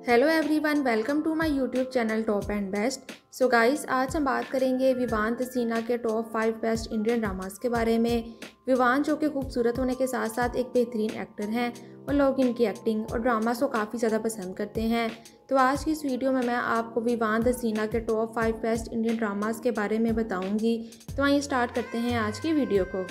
Hello everyone, welcome to my YouTube channel top and best. So guys, आज हम बात करेंगे विवान हसीना के टॉप 5 बेस्ट इंडियन ड्रामास के बारे में। विवान जो कि खूबसूरत होने के साथ साथ एक बेहतरीन एक्टर हैं और लोग इनकी एक्टिंग और ड्रामास को काफ़ी ज़्यादा पसंद करते हैं। तो आज की इस वीडियो में मैं आपको विवान हसीना के टॉप 5 बेस्ट इंडियन ड्रामास के बारे में बताऊँगी। तो आइए स्टार्ट करते हैं आज की वीडियो को।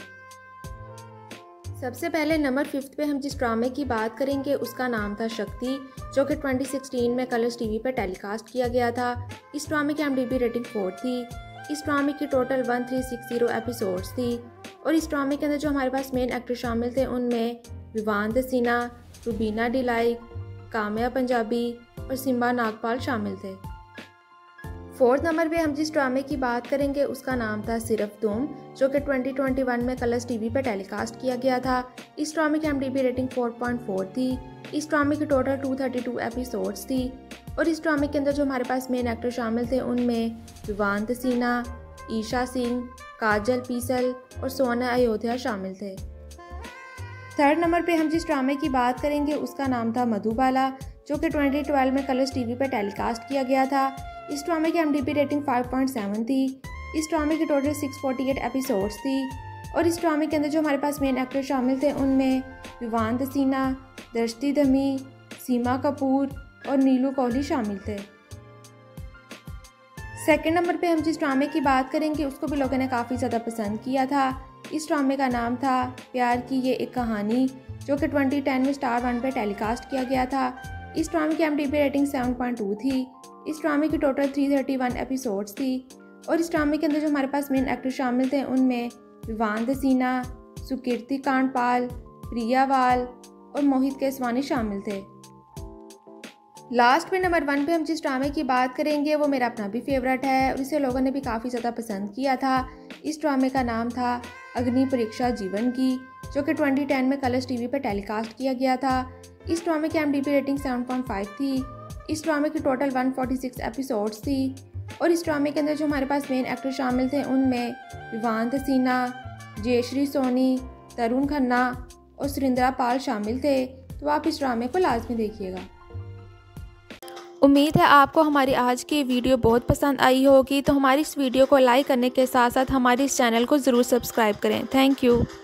सबसे पहले नंबर 5 पे हम जिस ड्रामे की बात करेंगे उसका नाम था शक्ति, जो कि 2016 में कलर्स टीवी पर टेलीकास्ट किया गया था। इस ड्रामे की IMDb रेटिंग 4 थी। इस ड्रामे की टोटल 1360 एपिसोड्स थी और इस ड्रामे के अंदर जो हमारे पास मेन एक्टर शामिल थे उनमें विवान हसीना, रुबीना डिलाइक, काम्या पंजाबी और सिम्बा नागपाल शामिल थे। 4th नंबर पे हम जिस ड्रामे की बात करेंगे उसका नाम था सिर्फ तुम, जो कि 2021 में कलर्स टीवी पे टेलीकास्ट किया गया था। इस ड्रामे की IMDb रेटिंग 4.4 थी। इस ड्रामे की टोटल 232 एपिसोड्स थी और इस ड्रामे के अंदर जो हमारे पास मेन एक्टर शामिल थे उनमें विवान हसीना, ईशा सिंह, काजल पीसल और सोना अयोध्या शामिल थे। 3rd नंबर पे हम जिस ड्रामे की बात करेंगे उसका नाम था मधुबाला, जो कि 2012 में कलर्स टीवी पे टेलीकास्ट किया गया था। इस ड्रामे की IMDb रेटिंग 5.7 थी। इस ड्रामे की टोटल 648 एपिसोड्स थी और इस ड्रामे के अंदर जो हमारे पास मेन एक्टर शामिल थे उनमें विवान हसीना, दर्शती धमी, सीमा कपूर और नीलू कोहली शामिल थे। 2nd नंबर पे हम जिस ड्रामे की बात करेंगे उसको भी लोगों ने काफ़ी ज़्यादा पसंद किया था। इस ड्रामे का नाम था प्यार की ये एक कहानी, जो कि 2010 में स्टार 1 पे टेलीकास्ट किया गया था। इस ड्रामे की IMDb रेटिंग 7.2 थी। इस ड्रामे की टोटल 331 एपिसोड्स थी और इस ड्रामे के अंदर जो हमारे पास मेन एक्टर शामिल थे उनमें विवान हसीना, सुकीर्ति कांडपाल, प्रिया वाल और मोहित केसवानी शामिल थे। लास्ट में नंबर 1 पे हम जिस ड्रामे की बात करेंगे वो मेरा अपना भी फेवरेट है और इसे लोगों ने भी काफ़ी ज़्यादा पसंद किया था। इस ड्रामे का नाम था अग्नि परीक्षा जीवन की, जो कि 2010 में कलर्स टीवी पर टेलीकास्ट किया गया था। इस ड्रामे की IMDb रेटिंग 7.5 थी। इस ड्रामे की टोटल 146 एपिसोड्स थी और इस ड्रामे के अंदर जो हमारे पास मेन एक्टर शामिल थे उनमें विवान हसीना, जयश्री सोनी, तरुण खन्ना और सुरिंदरा पाल शामिल थे। तो आप इस ड्रामे को लाजमी देखिएगा। उम्मीद है आपको हमारी आज की वीडियो बहुत पसंद आई होगी। तो हमारी इस वीडियो को लाइक करने के साथ साथ हमारे इस चैनल को ज़रूर सब्सक्राइब करें। Thank you.